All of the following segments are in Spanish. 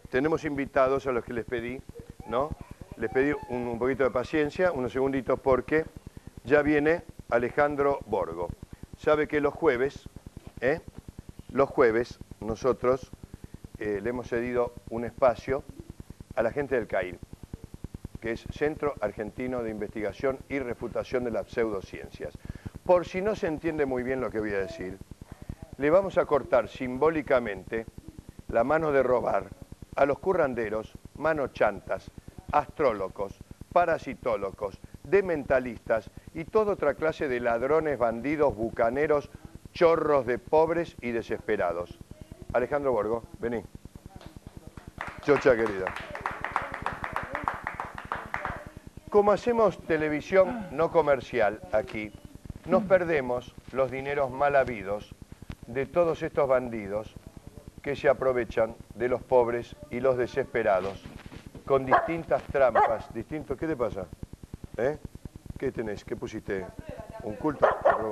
tenemos invitados a los que les pedí, ¿no? Les pedí un poquito de paciencia, unos segunditos, porque ya viene Alejandro Borgo. Sabe que los jueves nosotros le hemos cedido un espacio a la gente del CAIR, que es Centro Argentino de Investigación y Refutación de las Pseudociencias. Por si no se entiende muy bien lo que voy a decir, le vamos a cortar simbólicamente la mano de robar a los curranderos, manochantas, astrólogos, parasitólogos, dementalistas y toda otra clase de ladrones, bandidos, bucaneros, chorros de pobres y desesperados. Alejandro Borgo, vení. Chocha querida. Como hacemos televisión no comercial aquí, nos perdemos los dineros mal habidos de todos estos bandidos que se aprovechan de los pobres y los desesperados con distintas trampas, distintos... ¿Qué te pasa? ¿Eh? ¿Qué tenés? ¿Qué pusiste? ¿Un culto?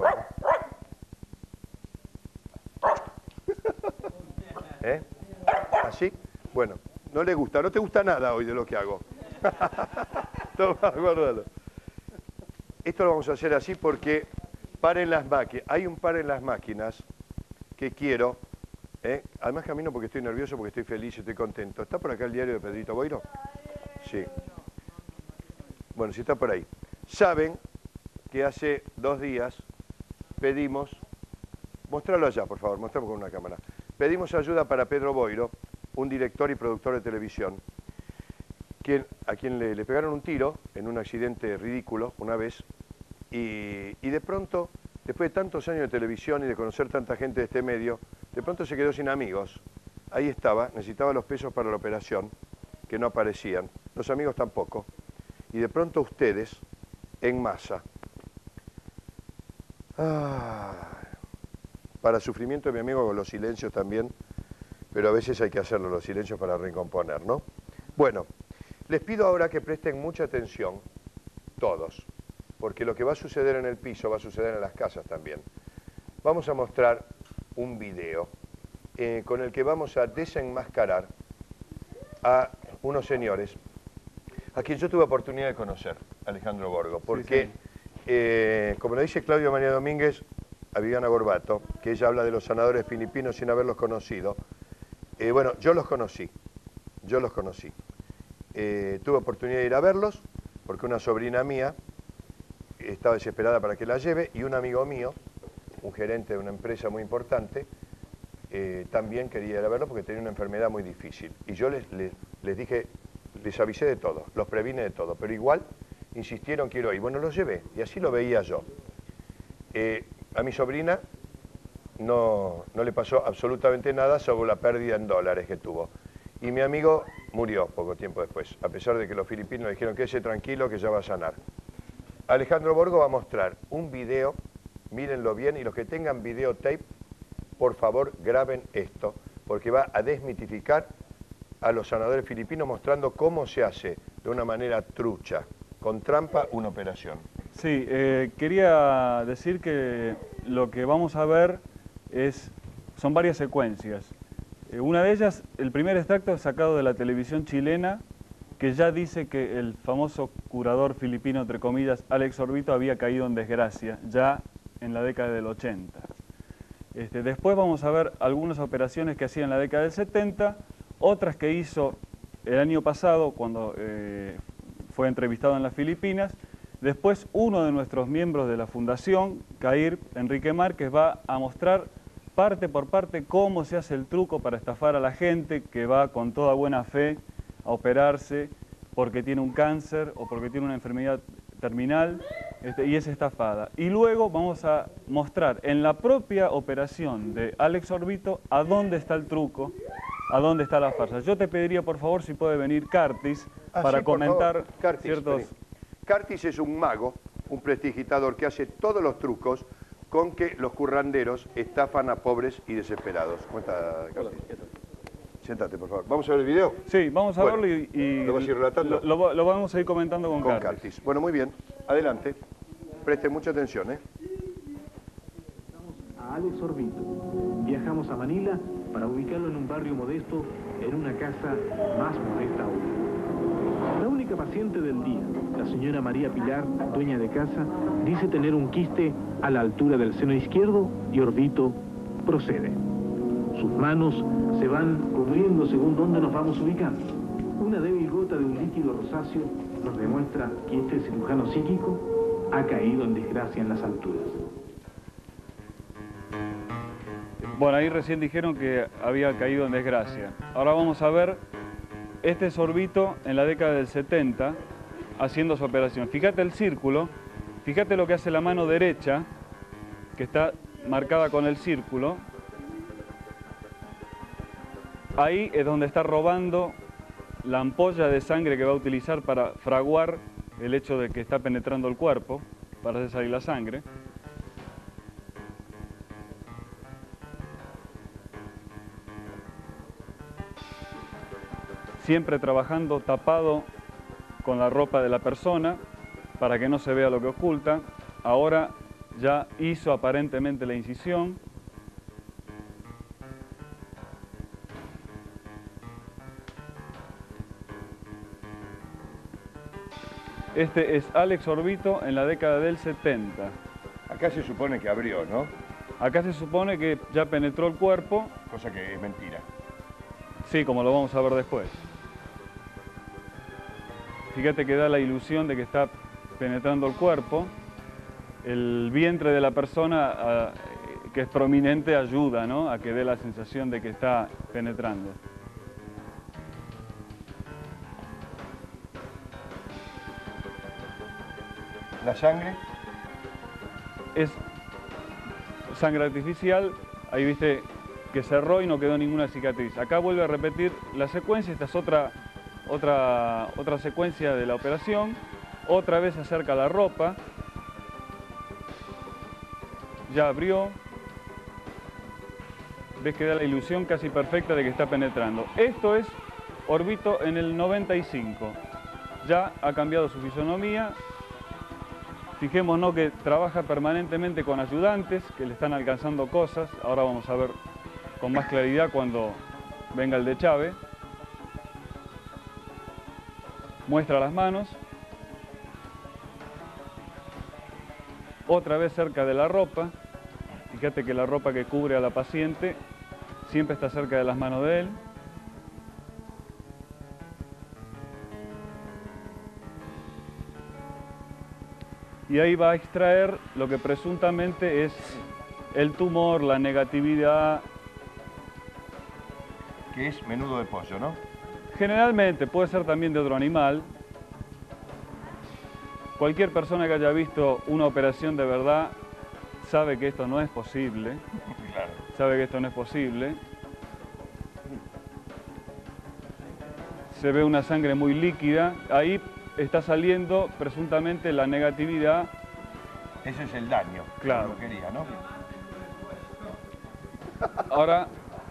¿Eh? ¿Así? Bueno, no le gusta, no te gusta nada hoy de lo que hago. Toma, guárdalo. Esto lo vamos a hacer así porque paren las máquinas. Hay un par en las máquinas que quiero. Además camino porque estoy nervioso, porque estoy feliz, estoy contento. ¿Está por acá el diario de Pedrito Boiro? Sí. Bueno, si está por ahí. Saben que hace 2 días pedimos, mostralo allá, por favor, mostralo con una cámara. Pedimos ayuda para Pedro Boiro, un director y productor de televisión, a quien le pegaron un tiro en un accidente ridículo una vez, y de pronto, después de tantos años de televisión y de conocer tanta gente de este medio, de pronto se quedó sin amigos. Ahí estaba, necesitaba los pesos para la operación, que no aparecían, los amigos tampoco, y de pronto ustedes, en masa, para sufrimiento de mi amigo con los silencios también, pero a veces hay que hacerlo, los silencios para recomponer, ¿no? Bueno, les pido ahora que presten mucha atención, todos, porque lo que va a suceder en el piso va a suceder en las casas también. Vamos a mostrar un video con el que vamos a desenmascarar a unos señores a quien yo tuve oportunidad de conocer, Alejandro Borgo, porque, como lo dice Claudio María Domínguez a Viviana Gorbato, que ella habla de los sanadores filipinos sin haberlos conocido, bueno, yo los conocí. Tuve oportunidad de ir a verlos, porque una sobrina mía estaba desesperada para que la lleve, y un amigo mío, un gerente de una empresa muy importante, también quería ir a verlos porque tenía una enfermedad muy difícil. Y yo les dije, les avisé de todo, los previne de todo, pero igual insistieron, quiero ir. Bueno, los llevé, y así lo veía yo. A mi sobrina no le pasó absolutamente nada, salvo la pérdida en dólares que tuvo. Y mi amigo murió poco tiempo después, a pesar de que los filipinos le dijeron quédese tranquilo que ya va a sanar. Alejandro Borgo va a mostrar un video, mírenlo bien, y los que tengan videotape, por favor graben esto, porque va a desmitificar a los sanadores filipinos mostrando cómo se hace de una manera trucha, con trampa, una operación. Sí, quería decir que lo que vamos a ver son varias secuencias. Una de ellas, el primer extracto sacado de la televisión chilena, que ya dice que el famoso curador filipino, entre comillas, Alex Orbito, había caído en desgracia ya en la década del 80. Después vamos a ver algunas operaciones que hacía en la década del 70, otras que hizo el año pasado cuando fue entrevistado en las Filipinas. Después uno de nuestros miembros de la Fundación, CAIR, Enrique Márquez, va a mostrar parte por parte cómo se hace el truco para estafar a la gente que va con toda buena fe a operarse porque tiene un cáncer o porque tiene una enfermedad terminal y es estafada. Y luego vamos a mostrar en la propia operación de Alex Orbito a dónde está el truco, a dónde está la farsa. Yo te pediría por favor si puede venir Cartis para comentar ciertos... Cartis es un mago, un prestidigitador que hace todos los trucos con que los curranderos estafan a pobres y desesperados. ¿Cómo está, Cartis? Siéntate, por favor. ¿Vamos a ver el video? Sí, vamos a verlo y ¿lo vas a ir relatando? Lo vamos a ir comentando con Cartis. Bueno, muy bien. Adelante. Presten mucha atención, A Alex Orbito. Viajamos a Manila para ubicarlo en un barrio modesto en una casa más modesta aún. La única paciente del día, la señora María Pilar, dueña de casa, dice tener un quiste a la altura del seno izquierdo y Orbito procede. Sus manos se van cubriendo según dónde nos vamos ubicando. Una débil gota de un líquido rosáceo nos demuestra que este cirujano psíquico ha caído en desgracia en las alturas. Bueno, ahí recién dijeron que había caído en desgracia. Ahora vamos a ver, este es Orbito en la década del 70, haciendo su operación. Fíjate el círculo, fíjate lo que hace la mano derecha, que está marcada con el círculo. Ahí es donde está robando la ampolla de sangre que va a utilizar para fraguar el hecho de que está penetrando el cuerpo, para hacer salir la sangre. Siempre trabajando tapado con la ropa de la persona para que no se vea lo que oculta. Ahora ya hizo aparentemente la incisión. Este es Alex Orbito en la década del 70. Acá se supone que abrió, ¿no? Acá se supone que ya penetró el cuerpo. Cosa que es mentira. Sí, como lo vamos a ver después. Fíjate que da la ilusión de que está penetrando el cuerpo. El vientre de la persona, que es prominente, ayuda, ¿no?, a que dé la sensación de que está penetrando. ¿La sangre? Es sangre artificial. Ahí viste que cerró y no quedó ninguna cicatriz. Acá vuelve a repetir la secuencia. Esta es otra secuencia de la operación. Otra vez acerca la ropa. Ya abrió. Ves que da la ilusión casi perfecta de que está penetrando. Esto es Orbito en el 95. Ya ha cambiado su fisonomía. Fijémonos que trabaja permanentemente con ayudantes que le están alcanzando cosas. Ahora vamos a ver con más claridad cuando venga el de Chávez. Muestra las manos. Otra vez cerca de la ropa. Fíjate que la ropa que cubre a la paciente siempre está cerca de las manos de él. Y ahí va a extraer lo que presuntamente es el tumor, la negatividad. Que es menudo de pollo, ¿no? Generalmente, puede ser también de otro animal. Cualquier persona que haya visto una operación de verdad sabe que esto no es posible. Claro. Sabe que esto no es posible. Se ve una sangre muy líquida. Ahí está saliendo presuntamente la negatividad. Ese es el daño. Claro. Lo quería, ¿no? Ahora,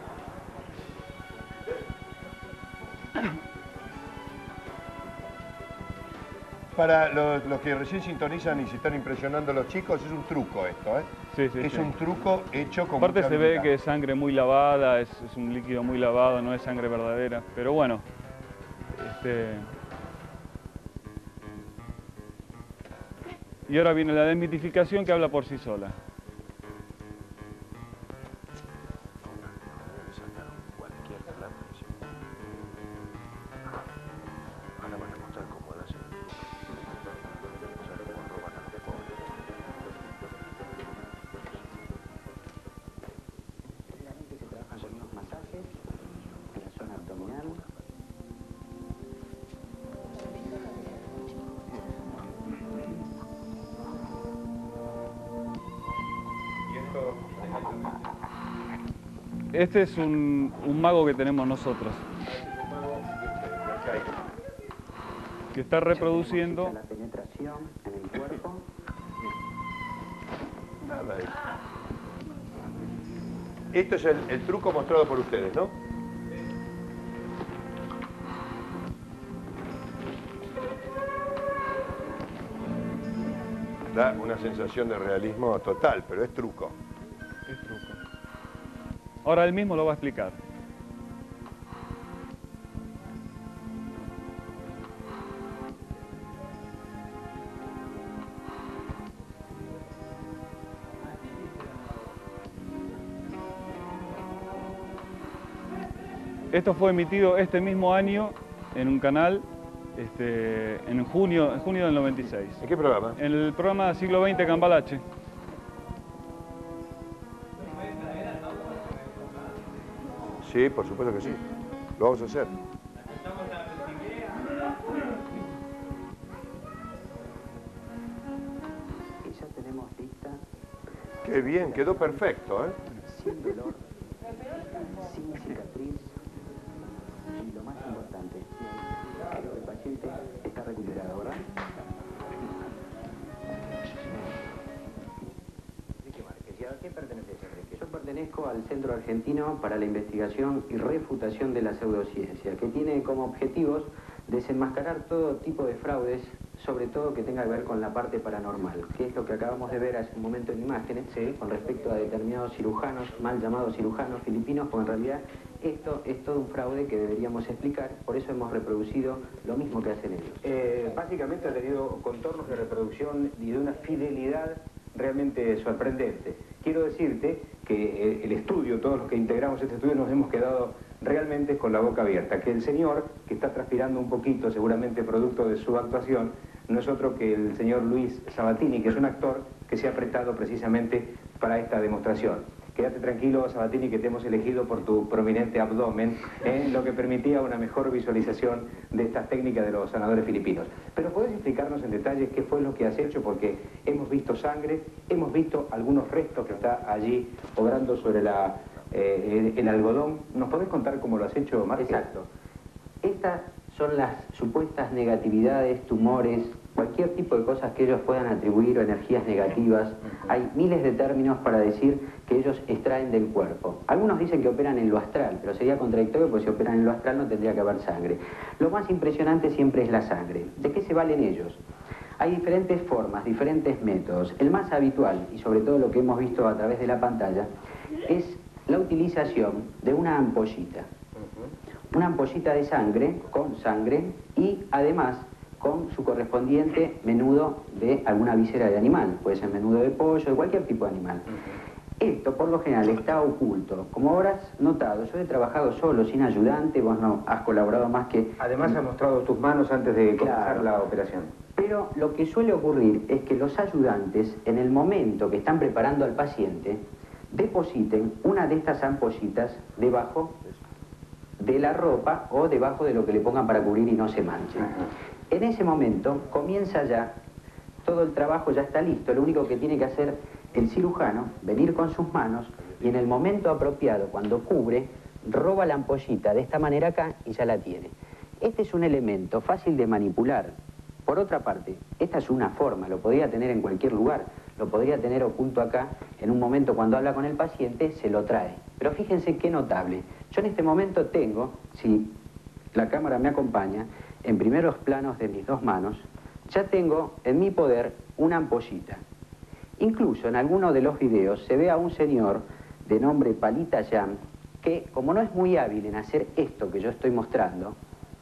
para los que recién sintonizan y se están impresionando los chicos, es un truco esto, ¿eh? sí, sí, Es sí. un truco hecho con Aparte mucha se ve habilidad. que es sangre muy lavada, es un líquido muy lavado, no es sangre verdadera. Pero bueno, y ahora viene la desmitificación que habla por sí sola. Este es un mago que tenemos nosotros, que está reproduciendo. La penetración en el cuerpo. Nada de eso. Esto es el truco mostrado por ustedes, ¿no? Da una sensación de realismo total, pero es truco. Es truco. Ahora él mismo lo va a explicar. Esto fue emitido este mismo año en un canal en junio del 96. ¿En qué programa? En el programa Siglo XX Cambalache. Sí, por supuesto que sí. Lo vamos a hacer. Y ya tenemos lista, Qué bien, quedó perfecto, ¿eh? sin dolor, sin cicatriz y lo más importante, el paciente está recuperado, ¿verdad? ¿A qué perteneces, Enrique? Yo pertenezco al Centro Argentino para la Investigación y Refutación de la Pseudociencia, que tiene como objetivos desenmascarar todo tipo de fraudes, sobre todo que tenga que ver con la parte paranormal, que es lo que acabamos de ver hace un momento en imágenes, con respecto a determinados cirujanos, mal llamados cirujanos filipinos, porque en realidad esto es todo un fraude que deberíamos explicar, por eso hemos reproducido lo mismo que hacen ellos. Básicamente le dio contornos de reproducción y de una fidelidad realmente sorprendente. Quiero decirte que el estudio, todos los que integramos este estudio, nos hemos quedado realmente con la boca abierta, que el señor, que está transpirando un poquito, seguramente producto de su actuación, no es otro que el señor Luis Sabatini, que es un actor que se ha prestado precisamente para esta demostración. Quédate tranquilo, Sabatini, que te hemos elegido por tu prominente abdomen, lo que permitía una mejor visualización de estas técnicas de los sanadores filipinos. Pero ¿podés explicarnos en detalle qué fue lo que has hecho? Porque hemos visto sangre, hemos visto algunos restos que está allí obrando sobre el algodón. ¿Nos podés contar cómo lo has hecho, Martín? Exacto. Estas son las supuestas negatividades, tumores, cualquier tipo de cosas que ellos puedan atribuir o energías negativas. Hay miles de términos para decir que ellos extraen del cuerpo. Algunos dicen que operan en lo astral, pero sería contradictorio porque si operan en lo astral no tendría que haber sangre. Lo más impresionante siempre es la sangre. ¿De qué se valen ellos? Hay diferentes formas, diferentes métodos. El más habitual, y sobre todo lo que hemos visto a través de la pantalla, es la utilización de una ampollita. Una ampollita de sangre, con sangre, y además con su correspondiente menudo de alguna víscera de animal. Puede ser menudo de pollo, de cualquier tipo de animal. Esto, por lo general, está oculto. Como habrás notado, yo he trabajado solo, sin ayudante, vos no has colaborado más que... Además, has mostrado tus manos antes de comenzar la operación. Pero lo que suele ocurrir es que los ayudantes, en el momento que están preparando al paciente, depositen una de estas ampollitas debajo de la ropa o debajo de lo que le pongan para cubrir y no se manche. En ese momento comienza ya, todo el trabajo ya está listo, lo único que tiene que hacer el cirujano, venir con sus manos y en el momento apropiado, cuando cubre, roba la ampollita de esta manera acá y ya la tiene. Este es un elemento fácil de manipular. Por otra parte, esta es una forma, lo podría tener en cualquier lugar, lo podría tener oculto acá, en un momento cuando habla con el paciente se lo trae. Pero fíjense qué notable. Yo en este momento tengo, si la cámara me acompaña, en primeros planos de mis dos manos, ya tengo en mi poder una ampollita. Incluso en alguno de los videos se ve a un señor de nombre Palita Yam, que como no es muy hábil en hacer esto que yo estoy mostrando,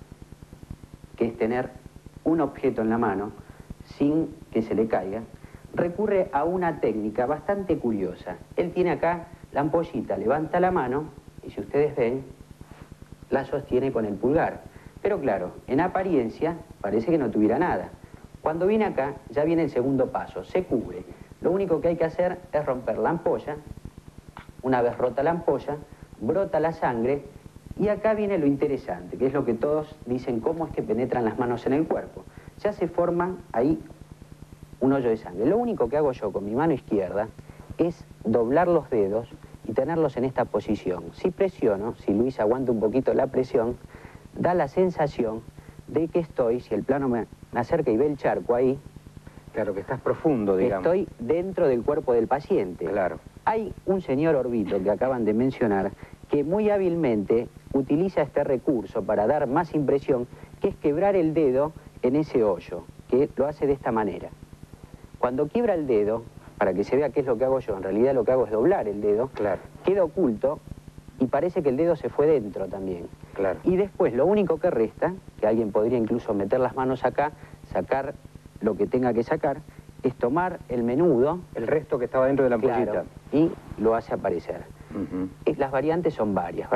que es tener un objeto en la mano sin que se le caiga, recurre a una técnica bastante curiosa. Él tiene acá la ampollita, levanta la mano y si ustedes ven, la sostiene con el pulgar. Pero claro, en apariencia parece que no tuviera nada. Cuando viene acá, ya viene el segundo paso, se cubre. Lo único que hay que hacer es romper la ampolla. Una vez rota la ampolla, brota la sangre y acá viene lo interesante, que es lo que todos dicen, cómo es que penetran las manos en el cuerpo. Ya se forma ahí un hoyo de sangre. Lo único que hago yo con mi mano izquierda es doblar los dedos y tenerlos en esta posición. Si presiono, si Luis aguanta un poquito la presión, da la sensación de que estoy, si el plano me acerca y ve el charco ahí, Claro, que estás profundo, digamos. estoy dentro del cuerpo del paciente. Claro. Hay un señor Orbito que acaban de mencionar que muy hábilmente utiliza este recurso para dar más impresión, que es quebrar el dedo en ese hoyo, que lo hace de esta manera. Cuando quiebra el dedo, para que se vea qué es lo que hago yo, en realidad lo que hago es doblar el dedo, Claro. queda oculto y parece que el dedo se fue dentro también. Claro. Y después lo único que resta, que alguien podría incluso meter las manos acá, sacar lo que tenga que sacar, es tomar el menudo, El resto que estaba dentro de la ampollita. claro, y lo hace aparecer. Las variantes son varias, ¿verdad?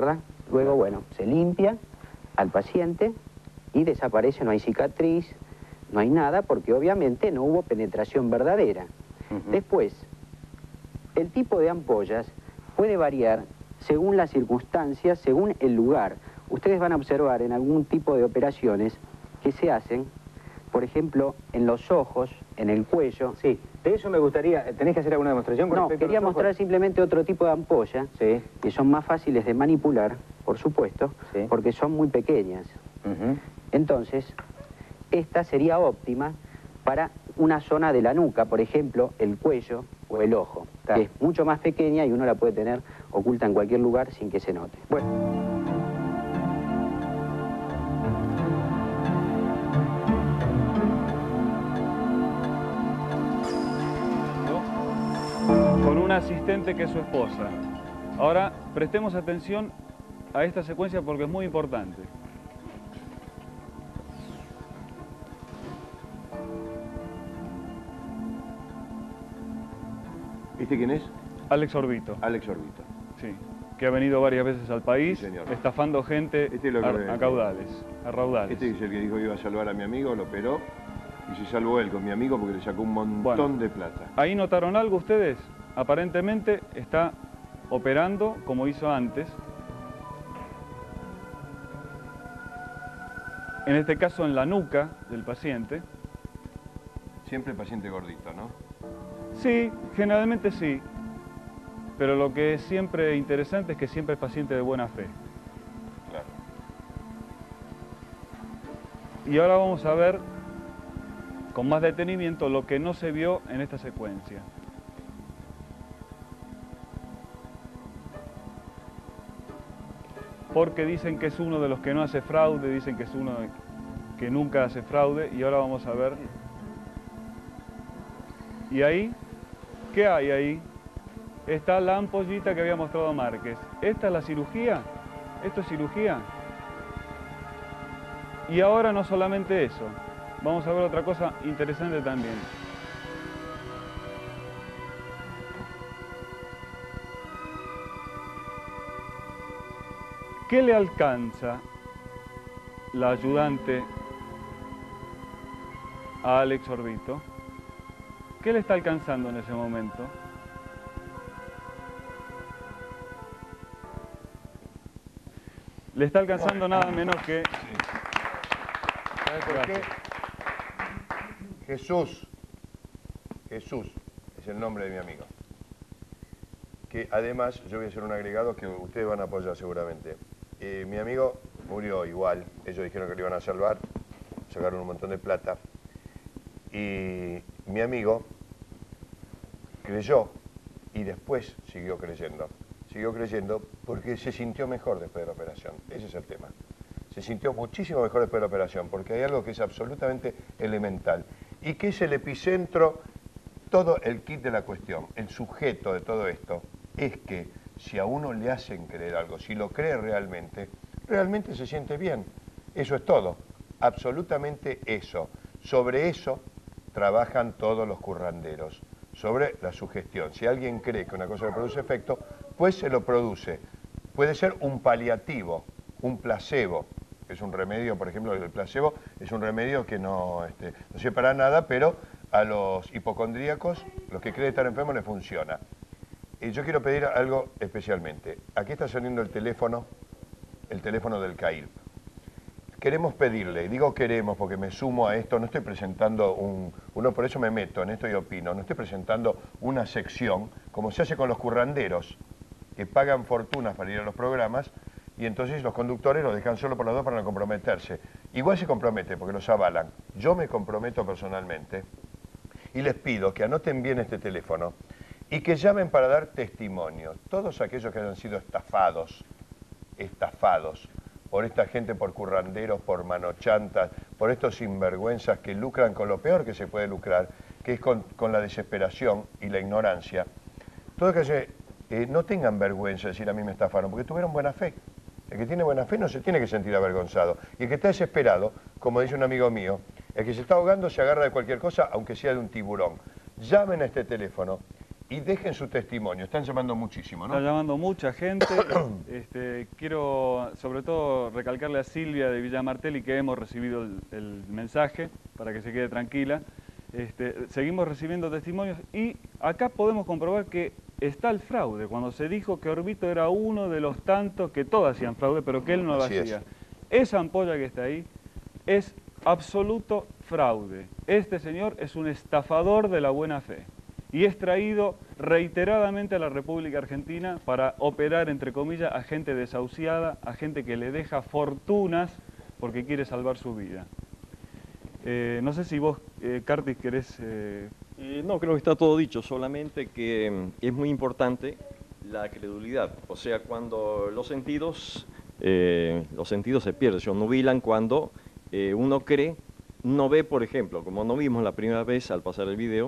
Luego, bueno, se limpia al paciente y desaparece, no hay cicatriz, no hay nada, porque obviamente no hubo penetración verdadera. Después, el tipo de ampollas puede variar según las circunstancias, según el lugar. Ustedes van a observar en algún tipo de operaciones que se hacen, por ejemplo, en los ojos, en el cuello. Sí, de eso me gustaría, ¿tenés que hacer alguna demostración con No, respecto a quería los ojos? mostrar simplemente otro tipo de ampolla, Sí. que son más fáciles de manipular, por supuesto, Sí. porque son muy pequeñas. Entonces, esta sería óptima para una zona de la nuca, por ejemplo, el cuello o el ojo, Claro. que es mucho más pequeña y uno la puede tener oculta en cualquier lugar sin que se note. Bueno. Con una asistente que es su esposa. Ahora, prestemos atención a esta secuencia porque es muy importante. ¿Este quién es? Alex Orbito, Alex Orbito. sí, que ha venido varias veces al país, Sí, señor. estafando gente Este es lo que a caudales, a raudales. Este es el que dijo que iba a salvar a mi amigo, lo operó y se salvó él con mi amigo porque le sacó un montón Bueno. de plata. ¿Ahí notaron algo ustedes? Aparentemente está operando como hizo antes. En este caso en la nuca del paciente. Siempre paciente gordito, ¿no? Sí, generalmente sí. Pero lo que es siempre interesante es que siempre es paciente de buena fe. Claro. Y ahora vamos a ver con más detenimiento lo que no se vio en esta secuencia. Porque dicen que es uno de los que no hace fraude, dicen que es uno que nunca hace fraude, y ahora vamos a ver. ¿Y ahí? ¿Qué hay ahí? Está la ampollita que había mostrado Márquez. ¿Esta es la cirugía? ¿Esto es cirugía? Y ahora no solamente eso, vamos a ver otra cosa interesante también. ¿Qué le alcanza la ayudante a Alex Orbito? ¿Qué le está alcanzando en ese momento? Le está alcanzando nada menos que... ¿Sabes por qué? Jesús. Jesús es el nombre de mi amigo. Que además, yo voy a hacer un agregado que ustedes van a apoyar seguramente. Mi amigo murió igual, ellos dijeron que lo iban a salvar, sacaron un montón de plata. Y mi amigo creyó y después siguió creyendo. Siguió creyendo porque se sintió mejor después de la operación. Ese es el tema. Se sintió muchísimo mejor después de la operación porque hay algo que es absolutamente elemental y que es el epicentro, todo el kit de la cuestión, el sujeto de todo esto, es que si a uno le hacen creer algo, si lo cree realmente, realmente se siente bien. Eso es todo, absolutamente eso. Sobre eso trabajan todos los curranderos, sobre la sugestión. Si alguien cree que una cosa le produce efecto, pues se lo produce. Puede ser un paliativo, un placebo, que es un remedio, por ejemplo, el placebo es un remedio que no sirve para nada, pero a los hipocondríacos, los que creen estar enfermos, les funciona. Y yo quiero pedir algo especialmente. Aquí está saliendo el teléfono del CAIRP. Queremos pedirle, y digo queremos porque me sumo a esto, no estoy presentando por eso me meto en esto y opino, no estoy presentando una sección, como se hace con los curranderos, que pagan fortunas para ir a los programas, y entonces los conductores los dejan solo por las dos para no comprometerse. Igual se compromete porque los avalan. Yo me comprometo personalmente y les pido que anoten bien este teléfono y que llamen para dar testimonio. Todos aquellos que hayan sido estafados por esta gente, por curranderos, por manochantas, por estos sinvergüenzas que lucran con lo peor que se puede lucrar, que es con la desesperación y la ignorancia. Todos que no tengan vergüenza de decir a mí me estafaron, porque tuvieron buena fe. El que tiene buena fe no se tiene que sentir avergonzado. Y el que está desesperado, como dice un amigo mío, el que se está ahogando se agarra de cualquier cosa, aunque sea de un tiburón. Llamen a este teléfono y dejen su testimonio. Están llamando muchísimo, ¿no? Está llamando mucha gente. Quiero sobre todo recalcarle a Silvia de Villa Martelli que hemos recibido el mensaje para que se quede tranquila. Seguimos recibiendo testimonios y acá podemos comprobar que está el fraude. Cuando se dijo que Orbito era uno de los tantos, que todos hacían fraude, pero que él no lo hacía. Esa ampolla que está ahí es absoluto fraude. Este señor es un estafador de la buena fe y es traído reiteradamente a la República Argentina para operar, entre comillas, a gente desahuciada, a gente que le deja fortunas porque quiere salvar su vida. No sé si vos, Kartis, querés... No, creo que está todo dicho, solamente que es muy importante la credulidad. O sea, cuando los sentidos se pierden, se nubilan cuando uno cree, no ve, por ejemplo, como no vimos la primera vez al pasar el video,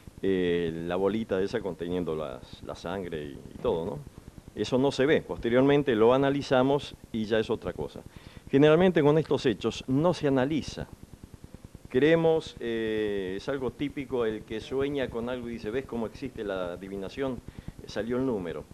la bolita esa conteniendo la sangre y todo, ¿no? Eso no se ve. Posteriormente lo analizamos y ya es otra cosa. Generalmente con estos hechos no se analiza. Creemos, es algo típico, el que sueña con algo y dice, ¿ves cómo existe la adivinación? Salió el número.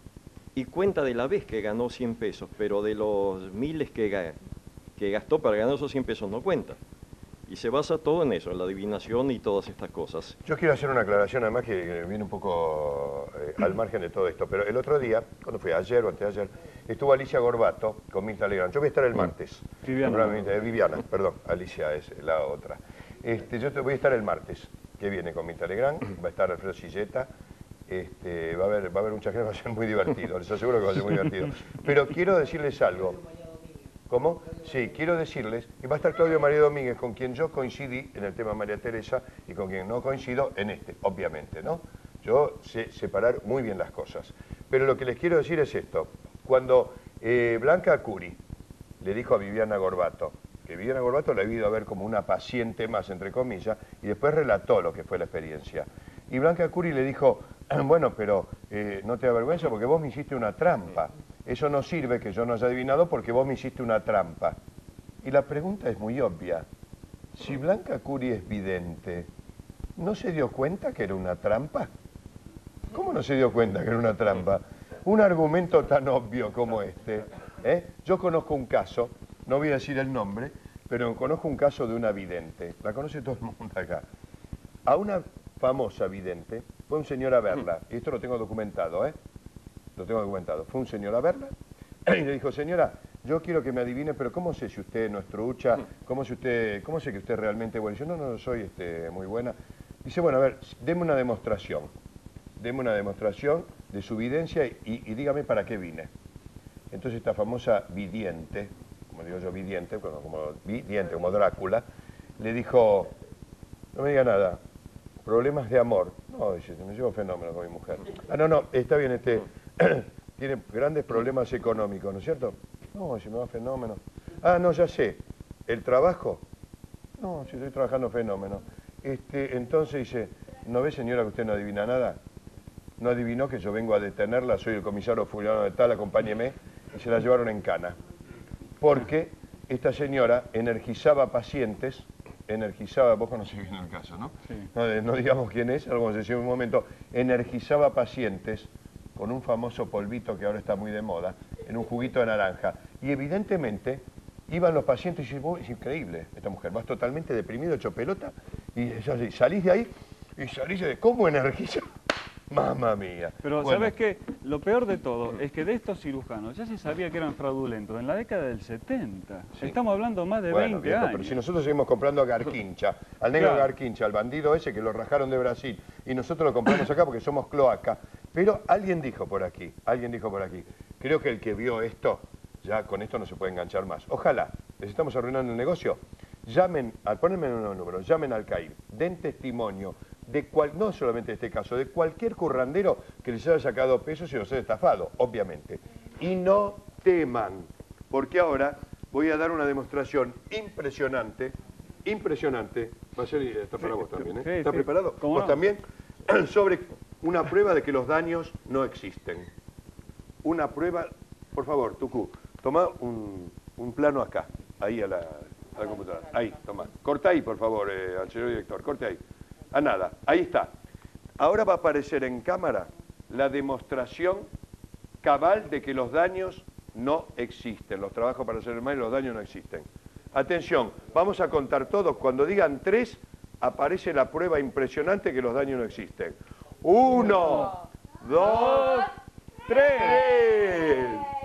Y cuenta de la vez que ganó 100 pesos, pero de los miles que gastó para ganar esos 100 pesos no cuenta. Y se basa todo en eso, en la adivinación y todas estas cosas. Yo quiero hacer una aclaración, además, que viene un poco al margen de todo esto. Pero el otro día, cuando fue ayer o antes de ayer, estuvo Alicia Gorbato con Mirta Legrand. Yo voy a estar el martes. Viviana, perdón, Alicia es la otra. Yo voy a estar el martes, que viene con Mirta Legrand, va a estar Alfredo Silleta, va a haber mucha gente, va a ser muy divertido, les aseguro que va a ser muy divertido. Pero quiero decirles algo. ¿Cómo? Sí, quiero decirles que va a estar Claudio María Domínguez, con quien yo coincidí en el tema María Teresa y con quien no coincido en obviamente, ¿no? Yo sé separar muy bien las cosas. Pero lo que les quiero decir es esto. Cuando Blanca Curi le dijo a Viviana Gorbato, que Viviana Gorbato la ha ido a ver como una paciente más, entre comillas, y después relató lo que fue la experiencia. Y Blanca Curi le dijo, bueno, pero no te da vergüenza porque vos me hiciste una trampa. Eso no sirve que yo no haya adivinado porque vos me hiciste una trampa. Y la pregunta es muy obvia. Si Blanca Curi es vidente, ¿no se dio cuenta que era una trampa? ¿Cómo no se dio cuenta que era una trampa? Un argumento tan obvio como este. Yo conozco un caso, no voy a decir el nombre, pero conozco un caso de una vidente. La conoce todo el mundo acá. A una famosa vidente fue un señor a verla, y esto lo tengo documentado, lo tengo documentado. Fue un señor a verla y le dijo, señora, yo quiero que me adivine, pero ¿cómo sé si usted no es trucha? ¿Cómo sé que usted es realmente buena? Y yo, no soy muy buena. Dice, bueno, a ver, deme una demostración de su videncia y dígame para qué vine. Entonces esta famosa vidiente, como digo yo, como Drácula, le dijo, no me diga nada, problemas de amor. No, dice, me llevo fenómeno con mi mujer. No, está bien, tiene grandes problemas económicos, ¿no es cierto? No, dice, me va fenómeno. No, ya sé, ¿el trabajo? No, si estoy trabajando fenómeno. Entonces dice, ¿no ve, señora, que usted no adivina nada? No adivinó que yo vengo a detenerla, soy el comisario fulano de tal, acompáñeme, y se la llevaron en cana. Porque esta señora energizaba pacientes, vos conocés bien el caso, ¿no? Sí. No digamos quién es, algo se decía en un momento, energizaba pacientes con un famoso polvito que ahora está muy de moda, en un juguito de naranja. Y evidentemente iban los pacientes y dicen, es increíble esta mujer, vas totalmente deprimido, hecho pelota, y salís de ahí y salís de cómo energiza. Mamma mía. Pero bueno, ¿sabes qué? Lo peor de todo es que de estos cirujanos ya se sabía que eran fraudulentos en la década del 70. Sí. Estamos hablando más de 20 viejo, años. Pero si nosotros seguimos comprando a Garquincha, al negro Garquincha, al bandido ese que lo rajaron de Brasil, y nosotros lo compramos acá porque somos cloaca. Pero alguien dijo por aquí, creo que el que vio esto, ya con esto no se puede enganchar más. Ojalá, les estamos arruinando el negocio. Pónganme unos números, llamen al CAIR, den testimonio no solamente de este caso, de cualquier currandero que les haya sacado pesos y los haya estafado, obviamente. Y no teman, porque ahora voy a dar una demostración impresionante, va a ser, está para vos también, ¿eh? ¿Estás preparado? ¿Vos también? Sobre una prueba de que los daños no existen. Una prueba, por favor, Tucú, toma un plano acá, ahí a la computadora. Ahí, toma. Corta ahí, por favor, al señor director, corte ahí. Nada, ahí está. Ahora va a aparecer en cámara la demostración cabal de que los daños no existen. Los trabajos para hacer el mal y los daños no existen. Atención, vamos a contar todos. Cuando digan 3, aparece la prueba impresionante que los daños no existen. 1, 2, 3.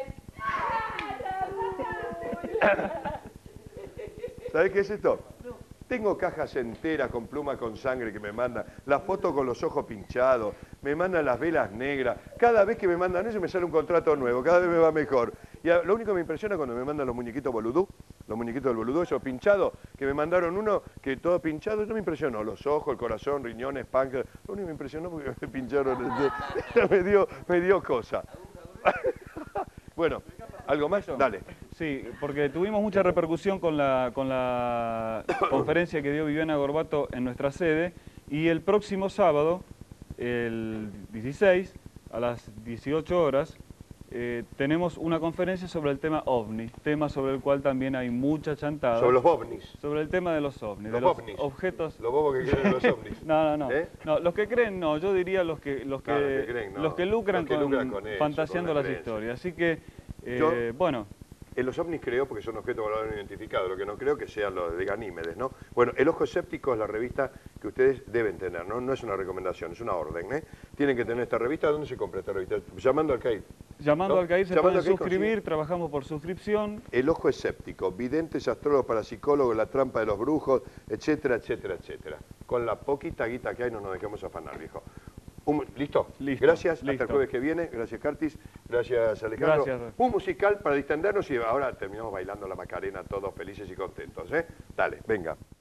¿Sabés qué es esto? Tengo cajas enteras con pluma con sangre que me mandan, la foto con los ojos pinchados, me mandan las velas negras. Cada vez que me mandan eso me sale un contrato nuevo, cada vez me va mejor. Y lo único que me impresiona es cuando me mandan los muñequitos boludú, los muñequitos del boludú, esos pinchados, que me mandaron uno que todo pinchado, eso me impresionó. Los ojos, el corazón, riñones, páncreas, lo único que me impresionó porque me pincharon, me dio cosa. Bueno, ¿algo más? Dale. Sí, porque tuvimos mucha repercusión con la conferencia que dio Viviana Gorbato en nuestra sede, y el próximo sábado, el 16, a las 18 horas, tenemos una conferencia sobre el tema OVNI, tema sobre el cual también hay mucha chantada. Sobre los ovnis. Sobre el tema de los OVNIs, Los de los ovnis. objetos... Los bobos que creen en los ovnis. No. No, los que creen no, yo diría los que creen, no. los que lucran, Los que lucran con con eso, fantaseando con la las creencia. historias. Así que, Yo- bueno... En los ovnis creo, porque son objetos voladores no identificados, lo que no creo que sean los de Ganímedes, ¿no? Bueno, El Ojo Escéptico es la revista que ustedes deben tener, ¿no? No es una recomendación, es una orden, ¿eh? Tienen que tener esta revista. ¿Dónde se compra esta revista? Llamando al CAIR. Llamando ¿No? al CAIR se Llamando pueden al CAIR, suscribir, sí. trabajamos por suscripción. El Ojo Escéptico, videntes, astrólogos, parapsicólogos, la trampa de los brujos, etcétera, etcétera, etcétera. Con la poquita guita que hay no nos dejemos afanar, viejo. ¿Listo? Listo, Gracias, hasta listo. el jueves que viene. Gracias, Curtis. Gracias, Alejandro. Gracias. Un musical para distendernos y ahora terminamos bailando la Macarena todos felices y contentos, ¿eh? Dale, venga.